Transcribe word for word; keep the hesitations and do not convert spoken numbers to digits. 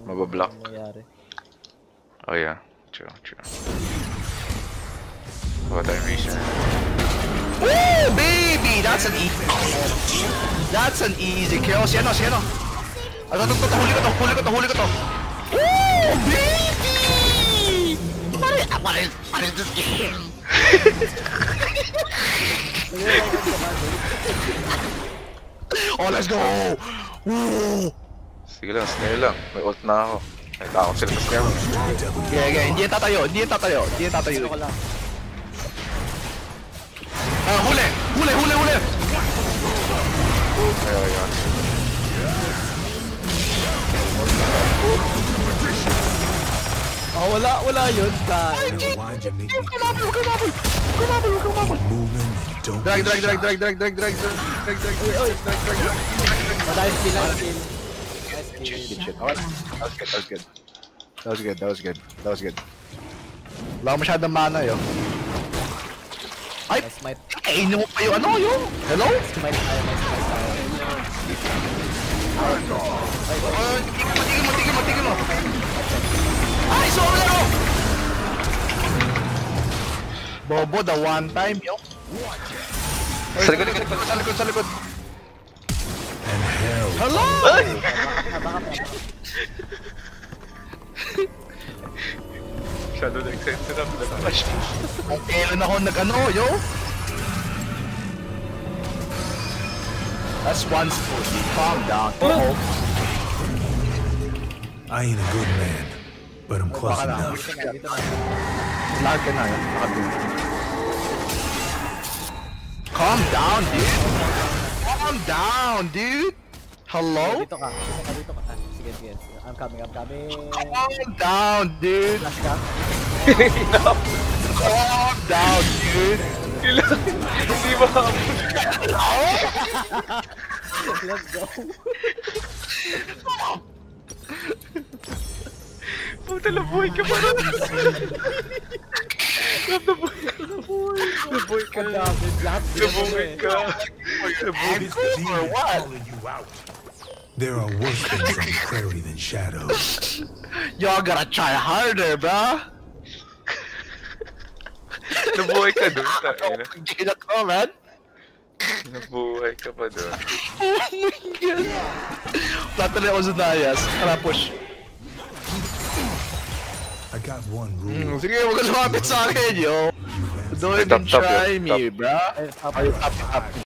Mabablock. Nangyayari. Oh yeah, true, true. What I reason? Woo, baby! That's an easy. That's an easy kill. Si ano, si ano? Ano to, to, huli ko to, huli ko to, huli ko to. Woo, baby! Pare, pare, pare this game. Oh, let's go! Woo! Sige lang, snare lang. May ult na ako. May takot sila sa snare. Okay, okay, hindi yan tatayo, hindi yan tatayo, hindi yan tatayo. Ah, huli! Huli, huli, huli! Ayaw, ayaw. Oh, wala, wala yun. Kumabal, kumabal! Kumabal, kumabal! Drag, drag, drag, drag, drag, drag, drag, drag, drag, drag, drag, drag, drag, drag. Nice kill, nice kill. Nice Good kill. shit, that was good, that was good. That was good, that was good, that was good. Wala ko masyadong mana yun. Ay! Nice smite. Kainin mo pa yung ano yun? Hello? Smite tayo, nice smite tayo. Oh, tigil mo, tigil mo, tigil mo! Ay, sorry ako! Bobo, the one time yun. Sa likod, likod, likod. Sa likod, sa likod. Hello! Shadow na excited sila. Flash. Ang kailan ako nag-ano, yo? That's one sport. Calm down. Uh-oh. I ain't a good man, but I'm close enough. Dito na, dito na. Lag ka na, yan. Nakadun. Calm down, dude. Calm down, dude. Hello? Dito ka, dito ka, dito ka. Ah, sige, sige. I'm coming, I'm coming. Calm down, dude. Flash ka. Calm down, dude. Hindi ba? Let's go. Puta, nabuhay ka pa rin. Nabuhay ka. Nabuhay ka. Ang dami, lahat Nabuhay ka. Angry or what? There are worse things on the prairie than shadows. Y'all gotta try harder, bro. Nabuhay ka dun, tayo. Hindi na ko, man. Nabuhay ka pa dun. Oh my god. Plata na ako sa Nayas. Tara, push. I got one Mm, rule. sige, huwag ka lumapit sa akin, yo. Don't Top, even top, try yo. me, Top. bro. Ay, up, Ay, up, up.